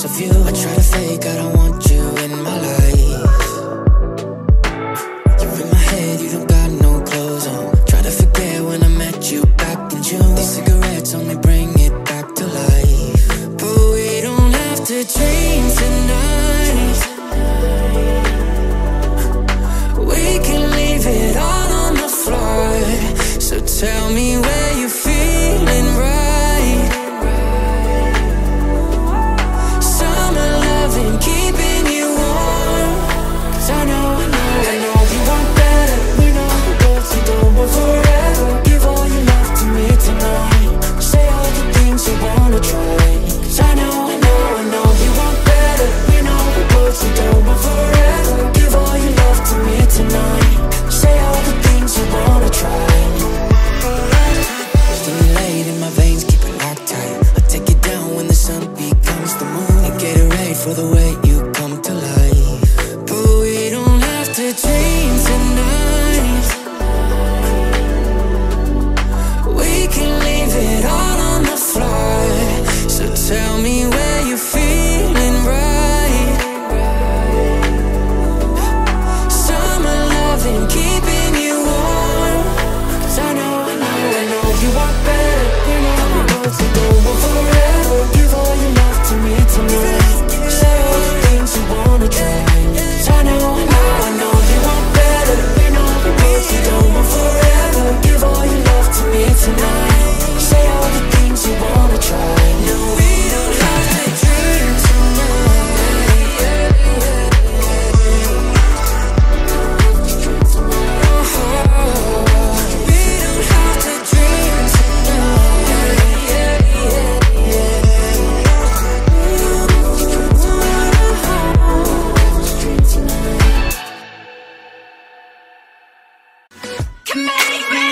of you. I try to fake, I don't want you in my life. You're in my head, you don't got no clothes on. Try to forget when I met you back in June. These cigarettes only bring it back to life. But we don't have to dream tonight. We can leave it all on the floor. So tell me where you're feeling right. Summer loving, keeping you warm. 'Cause I know you want better. We know we're both so don't want forever. Give all your love to me tonight. Say all the things you wanna try. 'Cause I know you want better. We know we're both so don't want forever. Give all your love to me tonight. Say all the things you wanna try. Stimulate in my veins, keep it locked tight. I'll take it down when the sun becomes the moon. And get it right for the way you come to life. But we don't have to dream tonight. We can leave it all on the floor. So tell me where you're feeling right. Summer loving, keeping you warm. 'Cause I know you want better. You know we're both so don't want forever. Give all your love to me tonight. Say all the things you wanna try. 'Cause I know you want better. You know we're both so don't want forever. Give all your love to me tonight. Say all the things you wanna try. No, we don't have to dream tonight. We don't have to dream tonight.